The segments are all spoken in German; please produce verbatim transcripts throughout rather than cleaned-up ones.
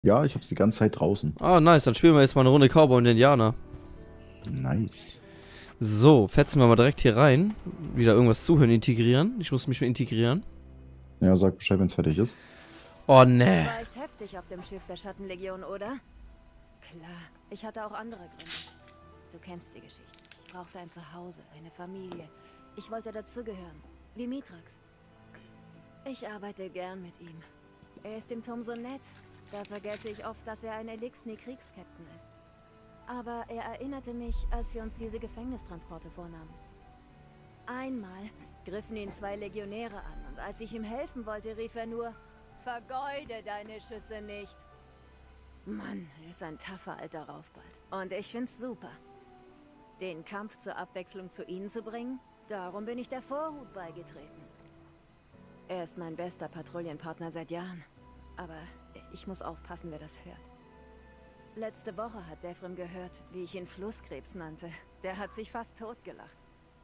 Ja, ich hab's die ganze Zeit draußen. Ah, nice. Dann spielen wir jetzt mal eine Runde Cowboy und Indianer. Nice. So, fetzen wir mal direkt hier rein. Wieder irgendwas zuhören, integrieren. Ich muss mich integrieren. Ja, sag Bescheid, wenn's fertig ist. Oh, ne. War echt heftig auf dem Schiff der Schattenlegion, oder? Klar, ich hatte auch andere Gründe. Du kennst die Geschichte. Ich brauchte ein Zuhause, eine Familie. Ich wollte dazugehören, wie Mitrax. Ich arbeite gern mit ihm. Er ist im Turm so nett. Da vergesse ich oft, dass er ein Elixni-Kriegskapitän ist. Aber er erinnerte mich, als wir uns diese Gefängnistransporte vornahmen. Einmal griffen ihn zwei Legionäre an und als ich ihm helfen wollte, rief er nur: Vergeude deine Schüsse nicht. Mann, er ist ein taffer alter Raufbald. Und ich find's super. Den Kampf zur Abwechslung zu ihnen zu bringen, darum bin ich der Vorhut beigetreten. Er ist mein bester Patrouillenpartner seit Jahren. Aber ich muss aufpassen, wer das hört. Letzte Woche hat Devrim gehört, wie ich ihn Flusskrebs nannte. Der hat sich fast totgelacht.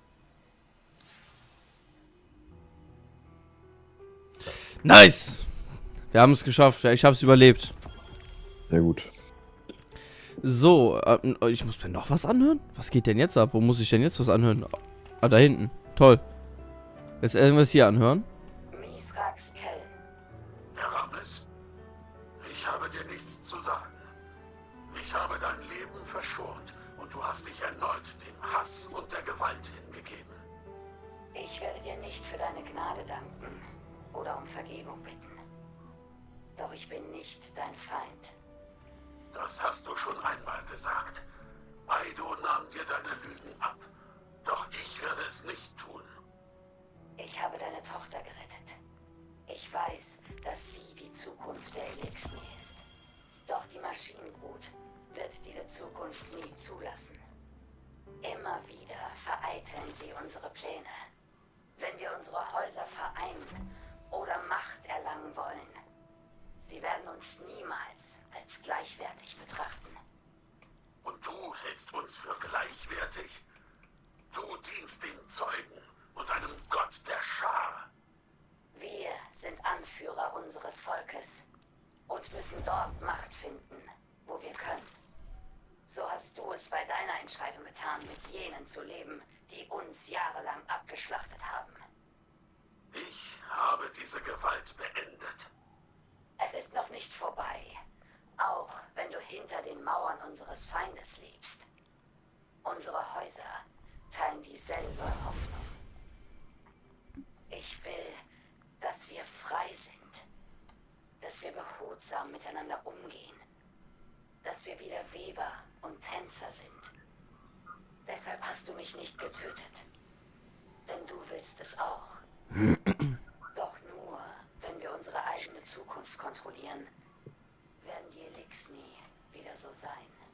Nice! Wir haben es geschafft. Ja, ich habe es überlebt. Sehr gut. So, äh, ich muss mir noch was anhören? Was geht denn jetzt ab? Wo muss ich denn jetzt was anhören? Ah, da hinten. Toll. Jetzt irgendwas hier anhören. Misrax Kell. Eramis, ich habe dir nichts zu sagen. Ich habe dein Leben verschont und du hast dich erneut dem Hass und der Gewalt hingegeben. Ich werde dir nicht für deine Gnade danken oder um Vergebung bitten. Doch ich bin nicht dein Feind. Das hast du schon einmal gesagt. Aido nahm dir deine Lügen ab. Doch ich werde es nicht tun. Ich habe deine Tochter gerettet. Ich weiß, dass sie die Zukunft der Elixni ist. Doch die Maschinenbrut wird diese Zukunft nie zulassen. Immer wieder vereiteln sie unsere Pläne. Wenn wir unsere Häuser vereinen oder Macht erlangen wollen, sie werden uns niemals als gleichwertig betrachten. Und du hältst uns für gleichwertig? Du dienst dem Zeugen und einem Gott der Schar. Wir sind Anführer unseres Volkes und müssen dort Macht finden, wo wir können. So hast du es bei deiner Entscheidung getan, mit jenen zu leben, die uns jahrelang abgeschlachtet haben. Ich habe diese Gewalt beendet. Es ist noch nicht vorbei, auch wenn du hinter den Mauern unseres Feindes lebst. Unsere Häuser teilen dieselbe Hoffnung. Ich will, dass wir frei sind, dass wir behutsam miteinander umgehen, dass wir wieder Weber und Tänzer sind. Deshalb hast du mich nicht getötet, denn du willst es auch. Doch nur, wenn wir unsere eigene Zukunft kontrollieren, werden die Elixni wieder so sein.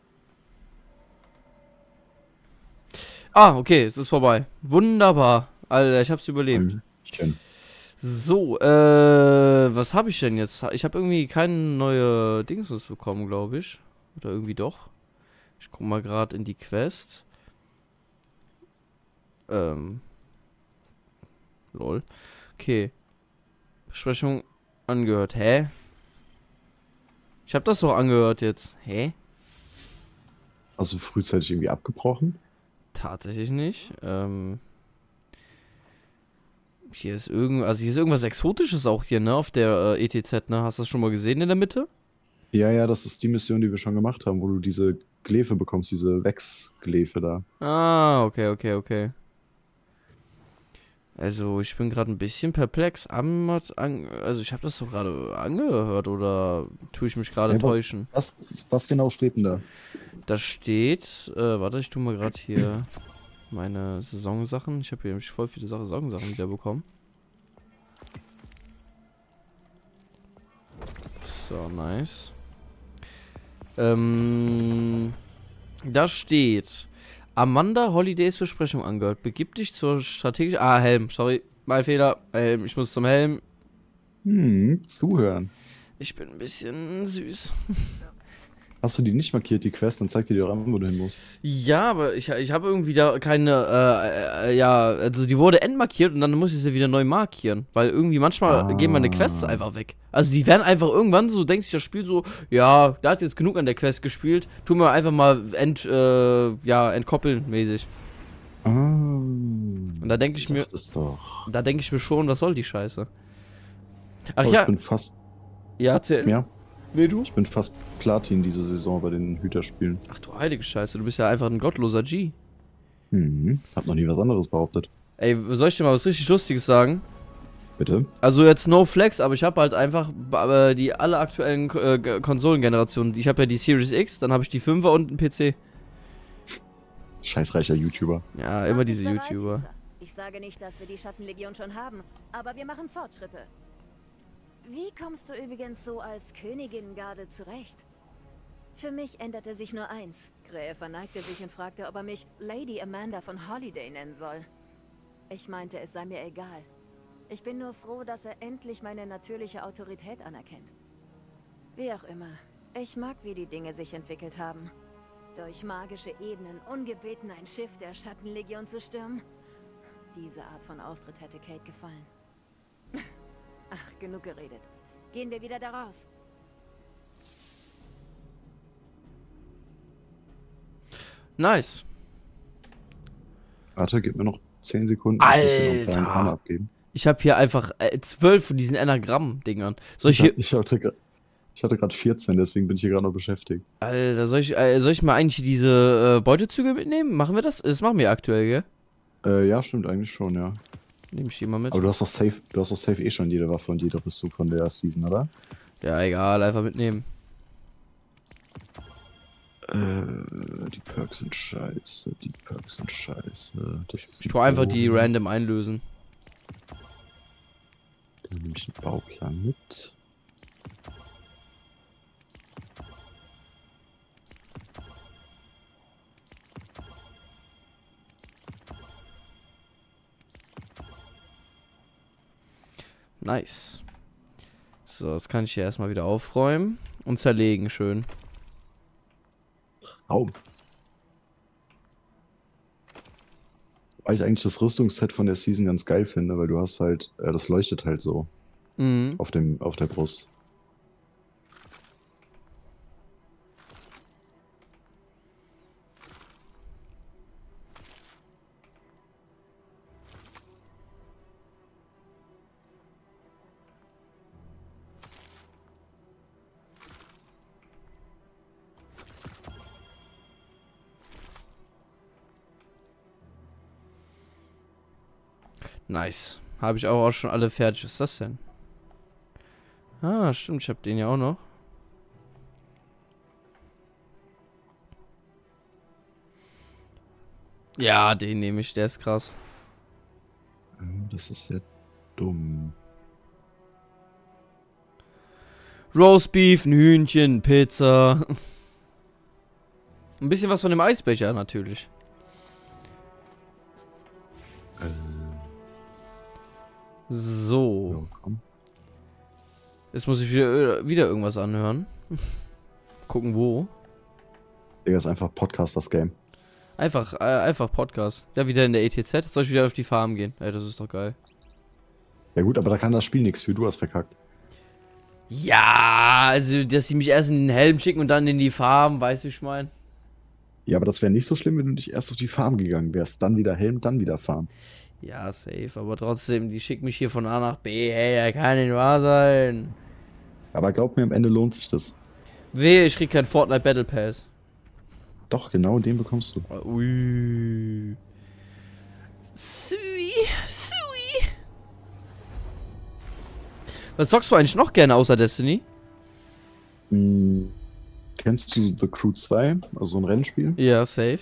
Ah, okay, es ist vorbei. Wunderbar. Alter, ich hab's überlebt. Schön. So, äh, was habe ich denn jetzt? Ich habe irgendwie keine neue Dings bekommen, glaube ich. Oder irgendwie doch. Ich guck mal gerade in die Quest. Ähm. Lol. Okay. Besprechung angehört. Hä? Ich habe das doch angehört jetzt. Hä? Also frühzeitig irgendwie abgebrochen? Tatsächlich nicht. Ähm. Hier ist irgend, also hier ist irgendwas Exotisches auch hier, ne, auf der äh, E T Z, ne? Hast du das schon mal gesehen in der Mitte? Ja, ja, das ist die Mission, die wir schon gemacht haben, wo du diese Glefe bekommst, diese Wex-Glefe da. Ah, okay, okay, okay. Also, ich bin gerade ein bisschen perplex. Am, an, also, ich habe das doch gerade angehört, oder tue ich mich gerade Ja, wa- täuschen? Was, was genau steht denn da? Da steht, äh, warte, ich tue mal gerade hier meine Saisonsachen. Ich habe hier nämlich voll viele Saisonsachen wieder bekommen. So, nice. Ähm, da steht: Amanda Holidays Versprechung angehört. Begib dich zur strategischen. Ah, Helm. Sorry. Mein Fehler. Helm. Ich muss zum Helm. Hm, zuhören. Ich bin ein bisschen süß. Hast du die nicht markiert, die Quest? Dann zeigt dir die auch an, wo du hin musst. Ja, aber ich, ich habe irgendwie da keine, äh, äh, ja, also die wurde endmarkiert und dann muss ich sie wieder neu markieren. Weil irgendwie manchmal Ah. gehen meine Quests einfach weg. Also die werden einfach irgendwann so, denkt sich das Spiel so, ja, der hat jetzt genug an der Quest gespielt, tun wir einfach mal ent, äh, ja, entkoppeln mäßig. Ah. Und da denke ich mir, Das ist doch. da denke ich mir schon, was soll die Scheiße? Ach Oh, ja, Ich bin fast. ja, erzähl. Ja, Nee, du? ich bin fast Platin diese Saison bei den Hüterspielen. Ach du heilige Scheiße, du bist ja einfach ein gottloser G. Mhm. Hab noch nie was anderes behauptet. Ey, soll ich dir mal was richtig Lustiges sagen? Bitte? Also jetzt no flex, aber ich habe halt einfach äh, die alle aktuellen äh, G- Konsolengenerationen. Ich habe ja die Series X, dann habe ich die fünfer und einen P C. Scheißreicher YouTuber. Ja, immer Mach diese dich bereit, YouTuber. Hüter. Ich sage nicht, dass wir die Schattenlegion schon haben, aber wir machen Fortschritte. Wie kommst du übrigens so als Königingarde zurecht? Für mich änderte sich nur eins. Grähe verneigte sich und fragte, ob er mich Lady Amanda von Holiday nennen soll. Ich meinte, es sei mir egal. Ich bin nur froh, dass er endlich meine natürliche Autorität anerkennt. Wie auch immer. Ich mag, wie die Dinge sich entwickelt haben. Durch magische Ebenen ungebeten ein Schiff der Schattenlegion zu stürmen? Diese Art von Auftritt hätte Kate gefallen. Ach, genug geredet. Gehen wir wieder da raus. Nice. Warte, gib mir noch zehn Sekunden. Ich muss dir noch einen kleinen Alter. Hammer abgeben. Ich habe hier einfach äh, zwölf von diesen Enagramm-Dingern. Soll ich Ich, hier. hab- ich hatte gra- ich hatte gerade vierzehn, deswegen bin ich hier gerade noch beschäftigt. Alter, soll ich, äh, soll ich mal eigentlich diese äh, Beutezüge mitnehmen? Machen wir das? Das machen wir aktuell, gell? Äh, ja, stimmt eigentlich schon, ja. Nehme ich die mal mit. Aber du hast doch safe, du hast doch safe eh schon jede Waffe und jede Rüstung von der Season, oder? Ja, egal, einfach mitnehmen. Äh, die Perks sind scheiße, die Perks sind scheiße. Das ist Ich tue einfach die Bogen. random einlösen. Dann nehme ich einen Bauplan mit. Nice. So, jetzt kann ich hier erstmal wieder aufräumen und zerlegen, schön. Raum. Weil ich eigentlich das Rüstungsset von der Season ganz geil finde, weil du hast halt, äh, das leuchtet halt so Mhm. auf dem, auf der Brust. Nice. Habe ich auch, auch schon alle fertig. Was ist das denn? Ah, stimmt, ich habe den ja auch noch. Ja, den nehme ich, der ist krass. Äh, Das ist ja dumm. Roastbeef, ein Hühnchen, Pizza. Ein bisschen was von dem Eisbecher natürlich. Äh, So. ja, komm. Jetzt muss ich wieder, wieder irgendwas anhören. Gucken wo. Digga, ist einfach Podcast, das Game. Einfach, äh, einfach Podcast. Ja, wieder in der E T Z. Soll ich wieder auf die Farm gehen? Ey, das ist doch geil. Ja gut, aber da kann das Spiel nichts für, du hast verkackt. Ja, also, dass sie mich erst in den Helm schicken und dann in die Farm, weißt du, wie ich mein? Ja, aber das wäre nicht so schlimm, wenn du nicht erst auf die Farm gegangen wärst. Dann wieder Helm, dann wieder Farm. Ja, safe. Aber trotzdem, die schicken mich hier von A nach B. Hey, das kann nicht wahr sein. Aber glaub mir, am Ende lohnt sich das. Wehe, ich krieg keinen Fortnite Battle Pass. Doch, genau den bekommst du. Ui. Sui, sui. Was zockst du eigentlich noch gerne außer Destiny? Hm, kennst du The Crew zwei? Also so ein Rennspiel? Ja, safe.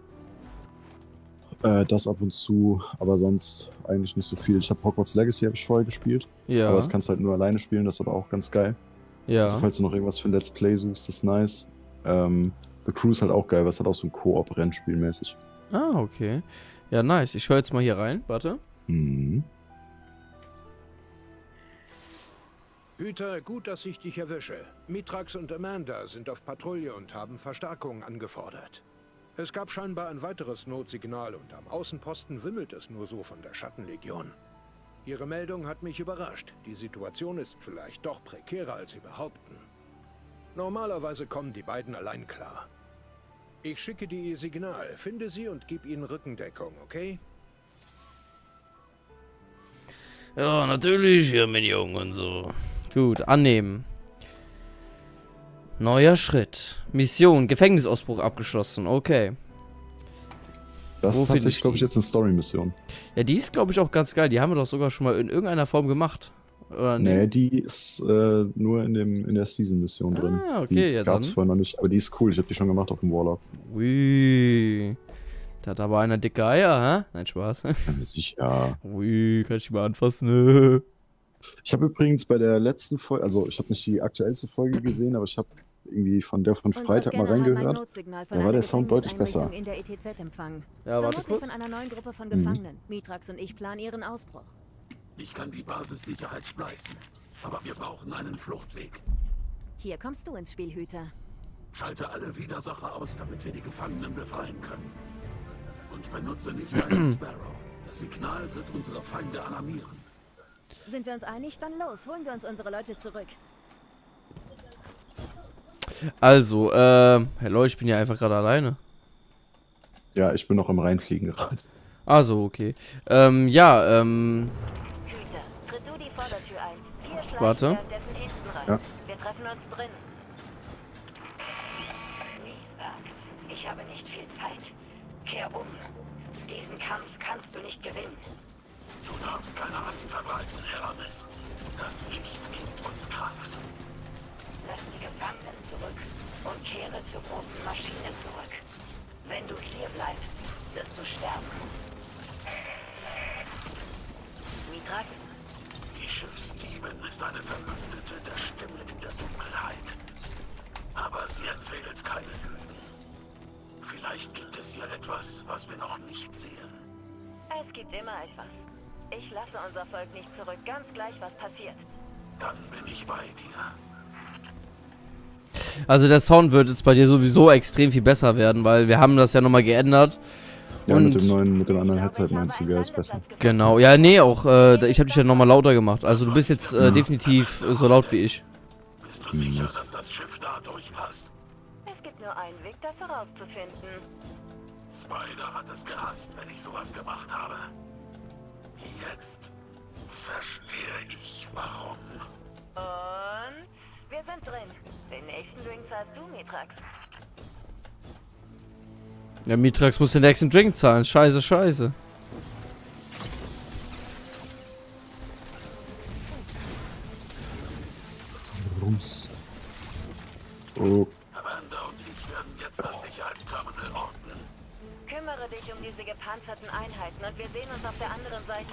Äh, das ab und zu, aber sonst eigentlich nicht so viel. Ich habe Hogwarts Legacy habe ich vorher gespielt. Ja. Aber das kannst du halt nur alleine spielen, das ist aber auch ganz geil. ja. Also falls du noch irgendwas für ein Let's Play suchst, das ist nice. Ähm, The Crew ist halt auch geil, weil es halt auch so ein Koop-Rennspiel mäßig. Ah, okay. Ja, nice. Ich höre jetzt mal hier rein. Warte. Mhm. Hüter, gut, dass ich dich erwische. Mithrax und Amanda sind auf Patrouille und haben Verstärkung angefordert. Es gab scheinbar ein weiteres Notsignal und am Außenposten wimmelt es nur so von der Schattenlegion. Ihre Meldung hat mich überrascht. Die Situation ist vielleicht doch prekärer, als sie behaupten. Normalerweise kommen die beiden allein klar. Ich schicke dir ihr Signal, finde sie und gib ihnen Rückendeckung, okay? Ja, natürlich, ja, mein Junge und so. Gut, annehmen. Neuer Schritt. Mission, Gefängnisausbruch abgeschlossen, okay. Das Wo ist find tatsächlich, ich glaube ich, die? jetzt eine Story-Mission. Ja, die ist, glaube ich, auch ganz geil. Die haben wir doch sogar schon mal in irgendeiner Form gemacht. Oder Nee, nee? die ist äh, nur in, dem, in der Season-Mission drin. Ah, okay, die ja gab's dann. vorher noch nicht, aber die ist cool. Ich habe die schon gemacht auf dem Warlock. Ui. Da hat aber einer dicke Eier, hä? Nein, Spaß. Ja, sicher. Ui, kann ich die mal anfassen? Ich habe übrigens bei der letzten Folge, also ich habe nicht die aktuellste Folge gesehen, aber ich habe irgendwie von der von Unsere Freitag mal Scanner haben ein reingehört. Notsignal von Da war einer der Sound deutlich besser. Gefängniseinrichtung in der E T Z empfangen. Ja, warte Vermutlich kurz. von einer neuen Gruppe von Mhm. Gefangenen. Mithrax und ich planen ihren Ausbruch. Ich kann die Basissicherheit spleißen, aber wir brauchen einen Fluchtweg. Hier kommst du ins Spiel, Hüter. Schalte alle Widersacher aus, damit wir die Gefangenen befreien können. Und benutze nicht einen Sparrow. Das Signal wird unsere Feinde alarmieren. Sind wir uns einig? Dann los, holen wir uns unsere Leute zurück. Also, ähm, hello, ich bin ja einfach gerade alleine. Ja, ich bin noch im Reinfliegen gerade. Also, okay. Ähm, ja, ähm, Hüter, tritt du die Vordertür ein. Wir schleichen Warte. währenddessen hinten rein. Ja. Wir treffen uns drin. Mithrax, ich habe nicht viel Zeit. Kehr um. Diesen Kampf kannst du nicht gewinnen. Du darfst keine Angst verbreiten, Aramis. Das Licht gibt uns Kraft. Lass die Gefangenen zurück und kehre zur großen Maschine zurück. Wenn du hier bleibst, wirst du sterben. Mithrax, Die Schiffsdiebin ist eine Verbündete der Stimme in der Dunkelheit. Aber sie erzählt keine Lügen. Vielleicht gibt es hier etwas, was wir noch nicht sehen. es gibt immer etwas. Ich lasse unser Volk nicht zurück, ganz gleich, was passiert. Dann bin ich bei dir. also der Sound wird jetzt bei dir sowieso extrem viel besser werden, weil wir haben das ja nochmal geändert. Ja, Und mit dem neuen, mit dem anderen Ich glaube, Headset ich meinst habe du, einen ja, ist besser. Landeplatz Genau, ja, nee, auch, äh, ich habe dich ja nochmal lauter gemacht. Also du bist jetzt äh, definitiv äh, so laut wie ich. Bist du sicher, Mies. dass das Schiff da durchpasst? gefunden. Es gibt nur einen Weg, das herauszufinden. Spider hat es gehasst, wenn ich sowas gemacht habe. Jetzt verstehe ich, warum. Und wir sind drin. Den nächsten Drink zahlst du, Mithrax. Ja, Mithrax muss den nächsten Drink zahlen. Scheiße, scheiße. Rums. Oh, Amanda und ich werden jetzt das Sicherheitsterminal ordnen. Kümmere dich um diese gepanzerten Einheiten und wir sehen uns auf der anderen Seite.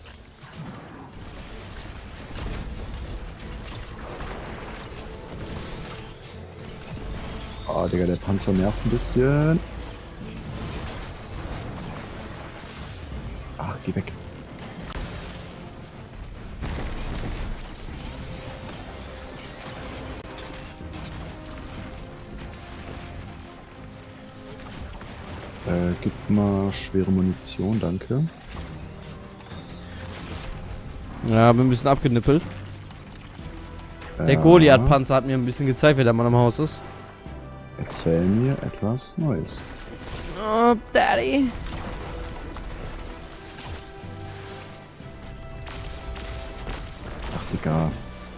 ah, Digga, der Panzer nervt ein bisschen. Ah, geh weg. Äh, gib mal schwere Munition, danke. Ja, bin ein bisschen abgenippelt. Der Äh, Goliath-Panzer hat mir ein bisschen gezeigt, wer der Mann am Haus ist. Erzähl mir etwas Neues. Oh, Daddy. Ach, Digga.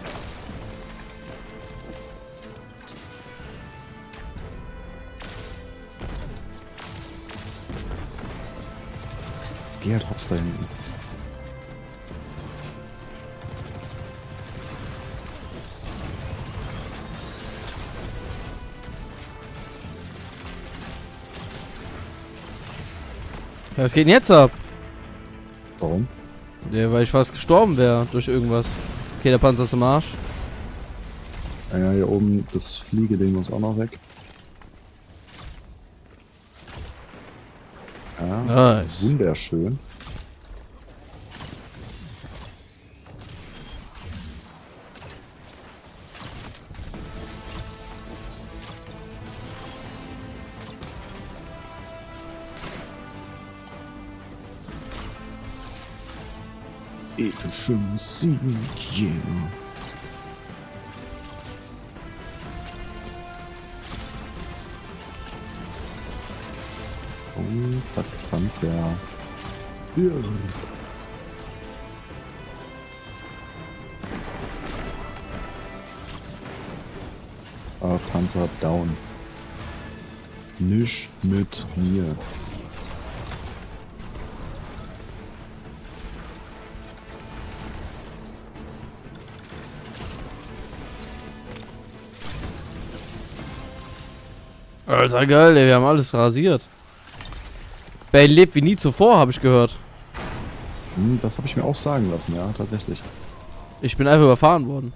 Jetzt geh halt hops da hinten. Ja, was geht denn jetzt ab? Warum? Ja, weil ich fast gestorben wäre durch irgendwas. Okay, der Panzer ist im Arsch. Ah ja, hier oben das Fliegeding muss auch noch weg. Ja, Nice. wunderschön. Epische Musik, yeah. Und das Panzer. Ja. Ah, Panzer down. Nicht mit mir. Alter, geil, ey, wir haben alles rasiert. Bane lebt wie nie zuvor, habe ich gehört. Hm, das habe ich mir auch sagen lassen, ja, tatsächlich. Ich bin einfach überfahren worden.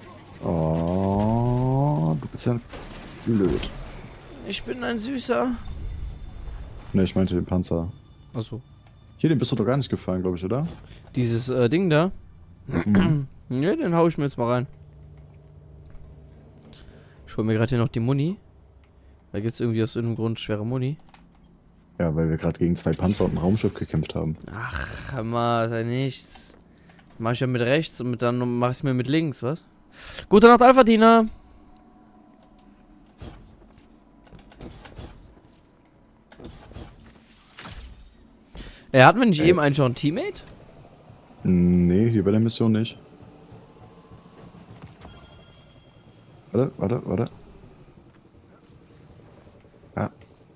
Oh, du bist ja blöd. Ich bin ein Süßer. Ne, ich meinte den Panzer. Achso. Hier, den bist du doch gar nicht gefallen, glaube ich, oder? Dieses äh, Ding da. Mhm. Ne, den hau ich mir jetzt mal rein. Ich hol mir gerade hier noch die Muni. Da gibt's irgendwie aus irgendeinem Grund schwere Muni. Ja, weil wir gerade gegen zwei Panzer und ein Raumschiff gekämpft haben. Ach, hör mal, ist ja nichts. Mach ich ja mit rechts und mit, dann mach ich's mir mit links, was? Gute Nacht, Alpha-Tina! Er hatten wir nicht Ey. eben einen schon Teammate? Nee, hier bei der Mission nicht. Warte, warte, warte. Ja.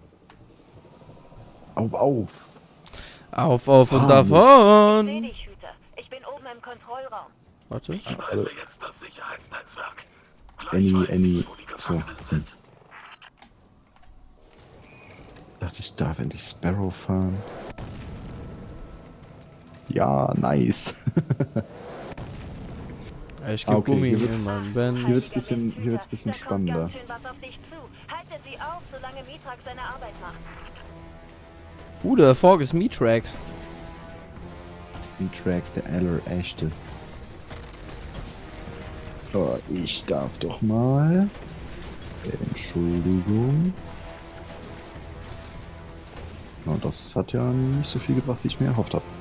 Auf, auf. Auf, auf und Ah, Ich davon! sehe dich, Hüter. Ich bin oben im Kontrollraum. Warte. Ich weise jetzt das Sicherheitsnetzwerk. Gleich Annie, weiß Annie. ich, wo die So. Gefangenen sind. Dachte ich darf endlich Sparrow fahren. Ja, nice. Ich geb Okay, Gummi hier in wird's- meinen Band. Hier wird's bisschen, hier wird's bisschen Da kommt spannender. ganz schön was auf dich zu. Halte sie auf, solange Mitrax seine Arbeit macht. Uh, der Fork ist Mitrax. Die Tracks der allerechte. Oh, ich darf doch mal. Entschuldigung. Na, das hat ja nicht so viel gebracht, wie ich mir erhofft habe.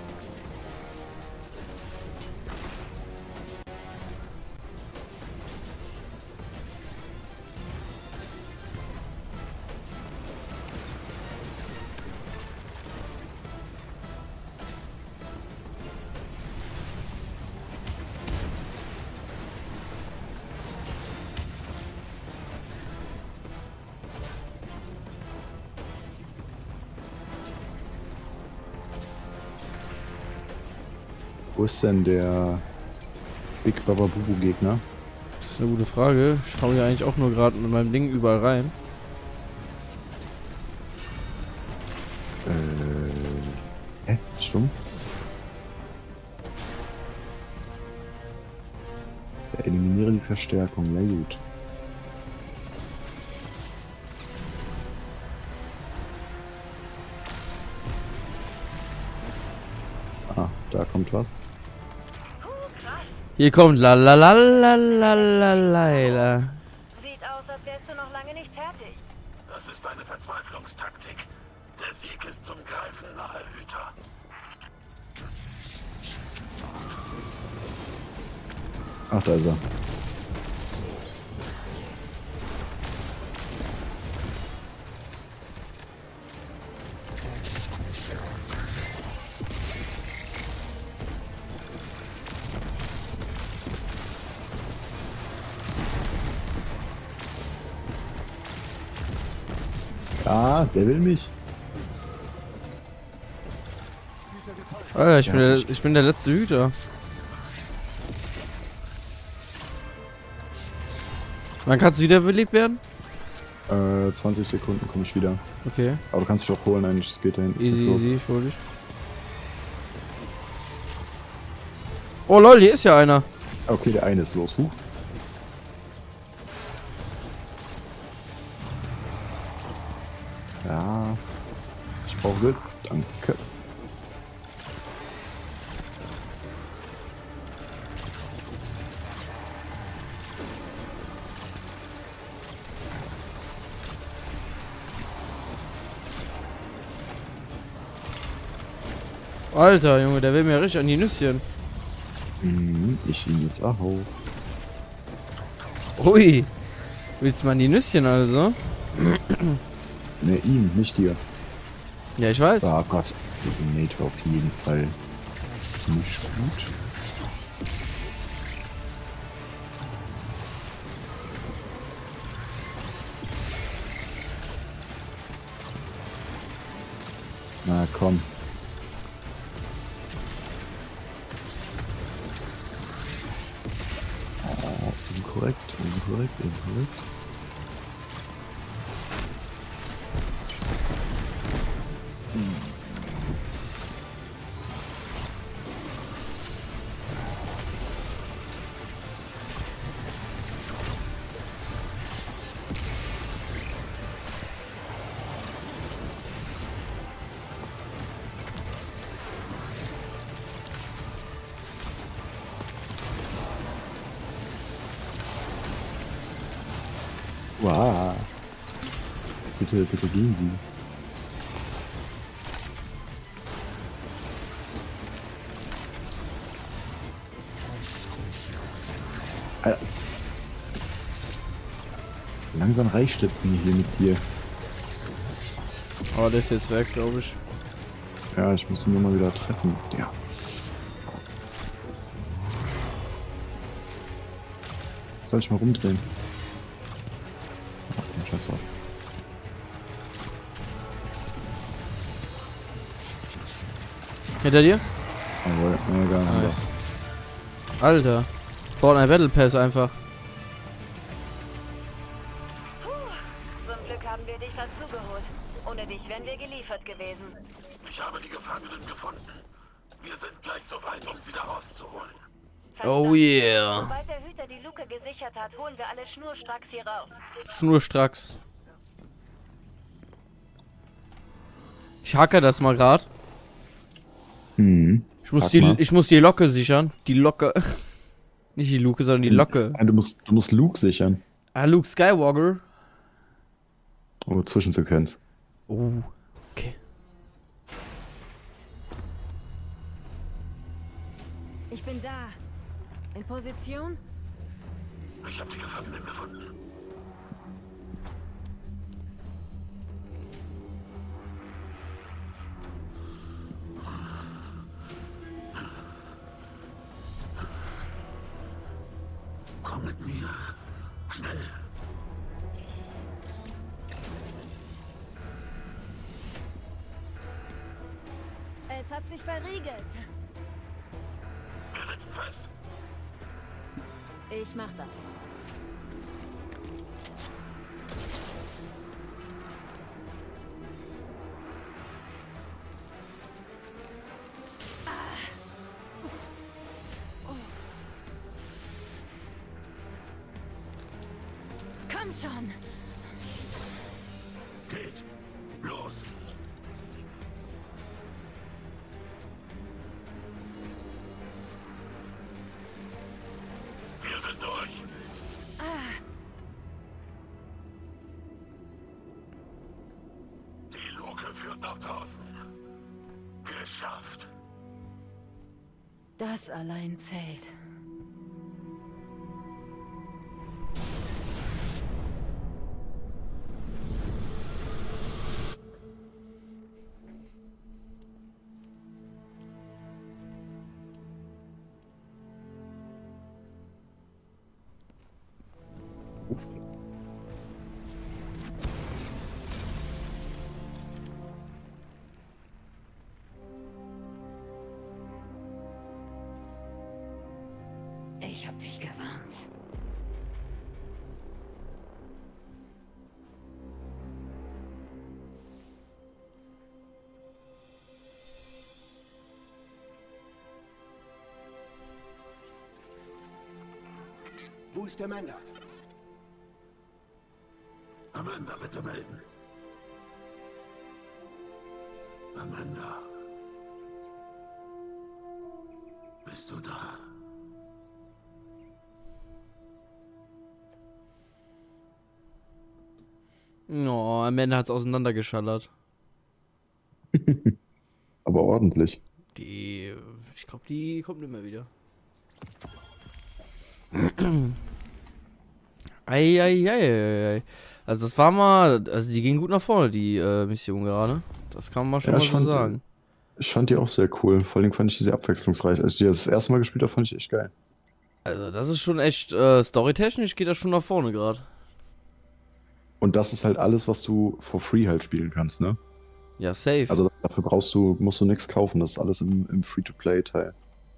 Wo ist denn der Big Baba Bubu Gegner? Das ist eine gute Frage. Ich schaue ja eigentlich auch nur gerade mit meinem Ding überall rein. Äh. Hä? Stumm? Ja, eliminiere die Verstärkung, ja gut. Ah, da kommt was. Huh, krass. Hier kommt la la la la la la la. Sieht aus, als wärst du noch lange nicht fertig. Das ist eine Verzweiflungstaktik. Der Sieg ist zum Greifen nahe, Hüter. Ach, da ist er. Ja, der will mich. Alter, ich, Ja, bin der, ich- ich bin der letzte Hüter. Wann kannst du wiederbelebt werden? Äh, zwanzig Sekunden komme ich wieder. Okay. Aber du kannst dich auch holen, eigentlich. Es geht dahin. Ist jetzt Easy, los. easy, ich hol dich. Oh lol, hier ist ja einer. Okay, der eine ist los. Huch. Ja. Ich brauche Glück. Danke. Alter, Junge, der will mir richtig an die Nüsschen. Mhm, ich ihn jetzt auch. Ui. Willst du mal die Nüsschen also? Ne, ihm, nicht dir. Ja, ich weiß. Oh Gott, Detonator auf jeden Fall nicht gut. Na komm. Oh, inkorrekt, inkorrekt, inkorrekt. Wow. Bitte, bitte gehen Sie. Alter. Langsam reicht es mir hier mit dir. Oh, der ist jetzt weg, glaube ich. Ja, ich muss ihn nur mal wieder treffen. Ja. Soll ich mal rumdrehen? Ach, komm, scheiß drauf. Hinter dir? Jawohl, mega. Nice. Alter. Braucht ein Battle Pass einfach. Zum Glück haben wir dich dazugeholt. Ohne dich wären wir geliefert gewesen. Ich habe die Gefangenen gefunden. Wir sind gleich so weit, um sie da rauszuholen. Oh yeah. Sobald der Hüter die Luke gesichert hat, holen wir alle schnurstracks hier raus. Schnurstracks. Ich hacke das mal grad. Mhm. Ich muss, Hack die, mal. ich muss die Locke sichern. Die Locke. Nicht die Luke, sondern die Locke. Nein, du musst, du musst Luke sichern. Ah, Luke Skywalker. Oh, Zwischensequenz. Oh, okay. Ich bin da. In Position? Ich habe die Gefangenen gefunden. Komm mit mir. Schnell. Es hat sich verriegelt. Wir sitzen fest. Ich mach das. Komm schon. Geht. Los. Wir sind durch. Die Luke führt nach draußen. Geschafft. Das allein zählt. Uff. Ich hab dich gewarnt. Wo ist Amanda? Amanda, bitte melden. Amanda. Bist du da? Oh, am Ende hat's auseinandergeschallert. Aber ordentlich. Die, ich glaube, die kommt nicht mehr wieder. Eieiei. Also das war mal, also die ging gut nach vorne, die äh, Mission gerade. Das kann man schon Ja, mal ich so fand- sagen. Ich fand die auch sehr cool. Vor allem fand ich die sehr abwechslungsreich. Als ich die das erste Mal gespielt habe, fand ich echt geil. Also das ist schon echt, äh, storytechnisch geht das schon nach vorne gerade. Und das ist halt alles, was du for free halt spielen kannst, ne? Ja, safe. Also dafür brauchst du, musst du nichts kaufen. Das ist alles im, im Free-to-Play-Teil.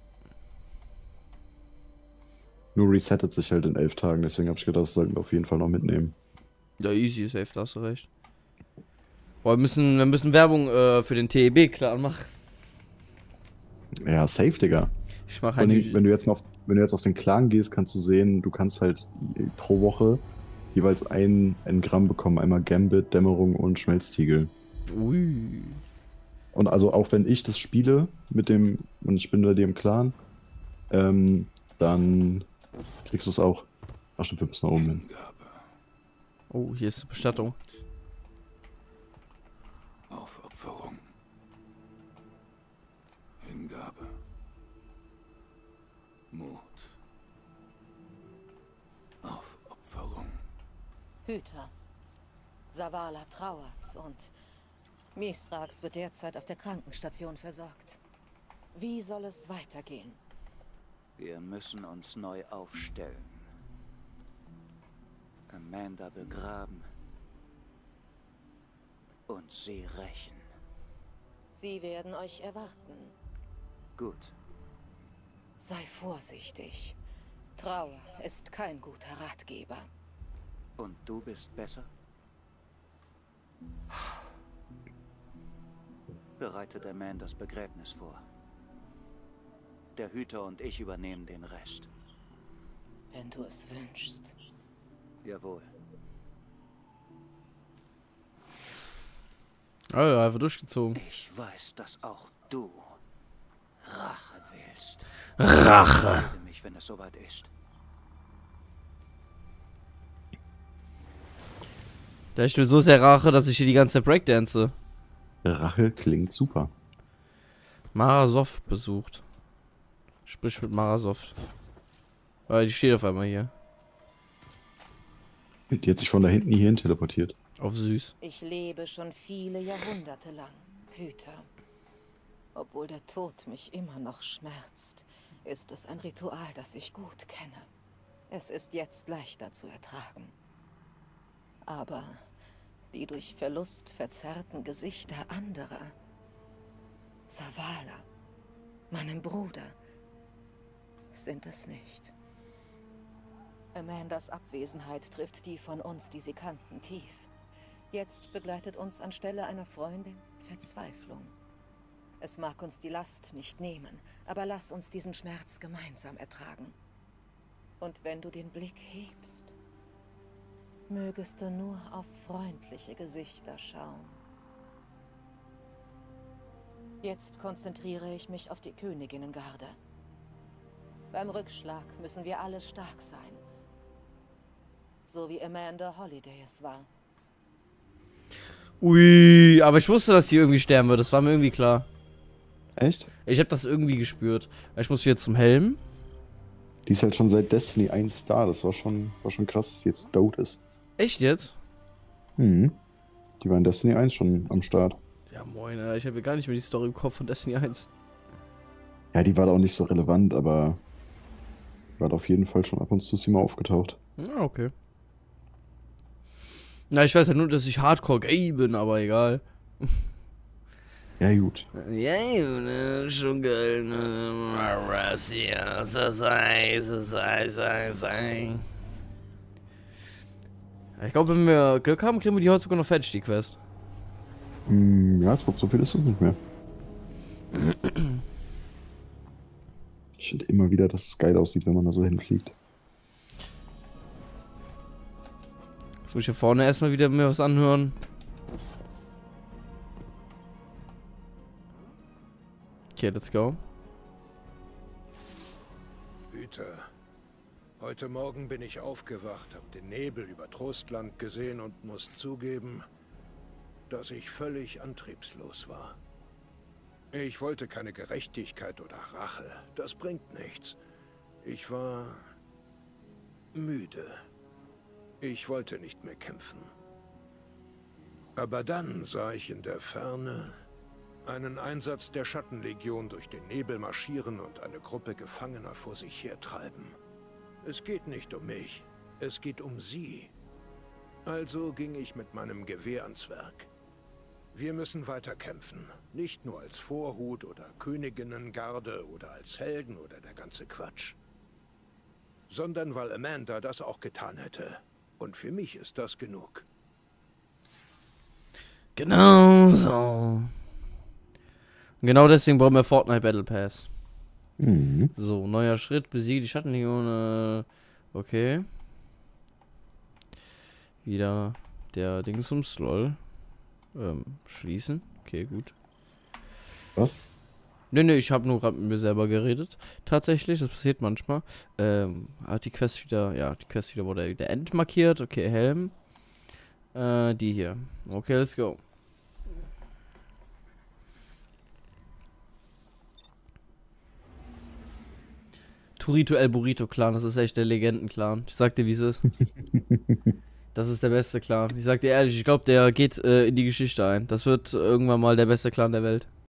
Nur resettet sich halt in elf Tagen, deswegen habe ich gedacht, das sollten wir auf jeden Fall noch mitnehmen. Ja, easy, safe, da hast du recht. Boah, wir müssen, wir müssen Werbung äh, für den T E B klar machen. Ja, safe, Digga. Ich mach Wenn halt du, die, wenn du jetzt mal auf, wenn du jetzt auf den Clan gehst, kannst du sehen, du kannst halt pro Woche jeweils ein, ein Gramm bekommen. Einmal Gambit, Dämmerung und Schmelztiegel. Ui. Und also auch wenn ich das spiele mit dem, und ich bin bei dir im Clan, ähm, dann kriegst du es auch. Ach stimmt, wir müssen nach oben hin. Oh, hier ist die Bestattung. Aufopferung. Hingabe. Mut. Aufopferung. Hüter. Zavala trauert und Mithrax wird derzeit auf der Krankenstation versorgt. Wie soll es weitergehen? Wir müssen uns neu aufstellen. Amanda begraben und sie rächen. Sie werden euch erwarten. Gut. Sei vorsichtig. Trauer ist kein guter Ratgeber. Und du bist besser? Bereitet Amandas Begräbnis vor. Der Hüter und ich übernehmen den Rest. Wenn du es wünschst. Jawohl. Oh, einfach durchgezogen. Ich weiß, dass auch du Rache willst. Rache. Melde mich, wenn es soweit ist. Da ich will so sehr Rache, dass ich hier die ganze Zeit Breakdance. Rache klingt super. Marasov besucht. Sprich mit Marasov. Weil die steht auf einmal hier. Die hat sich von da hinten hierhin teleportiert. Auf süß. Ich lebe schon viele Jahrhunderte lang, Hüter. Obwohl der Tod mich immer noch schmerzt, ist es ein Ritual, das ich gut kenne. Es ist jetzt leichter zu ertragen. Aber die durch Verlust verzerrten Gesichter anderer, Zavala, meinem Bruder, sind es nicht. Amandas Abwesenheit trifft die von uns, die sie kannten, tief. Jetzt begleitet uns anstelle einer Freundin Verzweiflung. Es mag uns die Last nicht nehmen, aber lass uns diesen Schmerz gemeinsam ertragen. Und wenn du den Blick hebst, mögest du nur auf freundliche Gesichter schauen. Jetzt konzentriere ich mich auf die Königinnengarde. Beim Rückschlag müssen wir alle stark sein. So wie Amanda Holiday es war. Ui, aber ich wusste, dass sie irgendwie sterben wird. Das war mir irgendwie klar. Echt? Ich habe das irgendwie gespürt. Ich muss wieder zum Helm. Die ist halt schon seit Destiny eins da. Das war schon, war schon krass, dass sie jetzt tot ist. Echt jetzt? Mhm. Die war in Destiny eins schon am Start. Ja, moin, Alter. Ich habe ja gar nicht mehr die Story im Kopf von Destiny eins. Ja, die war da auch nicht so relevant, aber war da auf jeden Fall schon ab und zu sie mal aufgetaucht. Ja, okay. Na, ich weiß halt nur, dass ich Hardcore gay bin, aber egal. Ja, gut. Ja, ne, schon geil, ne, so sei, so sei, sei, sei. Ich glaube, wenn wir Glück haben, kriegen wir die heute sogar noch fertig, die Quest. Hm, ja, ich glaube, so viel ist es nicht mehr. Ich finde immer wieder, dass es geil aussieht, wenn man da so hinfliegt. Jetzt muss ich hier vorne erstmal wieder mir was anhören. Okay, let's go. Hüter. Heute Morgen bin ich aufgewacht, habe den Nebel über Trostland gesehen und muss zugeben, dass ich völlig antriebslos war. Ich wollte keine Gerechtigkeit oder Rache. Das bringt nichts. Ich war müde. Ich wollte nicht mehr kämpfen. Aber dann sah ich in der Ferne einen Einsatz der Schattenlegion durch den Nebel marschieren und eine Gruppe Gefangener vor sich hertreiben. Es geht nicht um mich, es geht um sie. Also ging ich mit meinem Gewehr ans Werk. Wir müssen weiter kämpfen, nicht nur als Vorhut oder Königinnengarde oder als Helden oder der ganze Quatsch. Sondern weil Amanda das auch getan hätte. Und für mich ist das genug. Genau so. Genau deswegen brauchen wir Fortnite Battle Pass. Mhm. So, neuer Schritt, besiege die Schattenlegion. Äh, okay. Wieder der Dingsums, lol. Ähm, schließen. Okay, gut. Was? Nö, nö, ich habe nur gerade mit mir selber geredet. Tatsächlich, das passiert manchmal. Ähm, hat die Quest wieder, ja, die Quest wieder wurde der End markiert. Okay, Helm. Äh, die hier. Okay, let's go. Turrito El Burrito Clan, das ist echt der Legenden-Clan. Ich sag dir, wie es ist. Das ist der beste Clan. Ich sag dir ehrlich, ich glaube, der geht äh, in die Geschichte ein. Das wird irgendwann mal der beste Clan der Welt.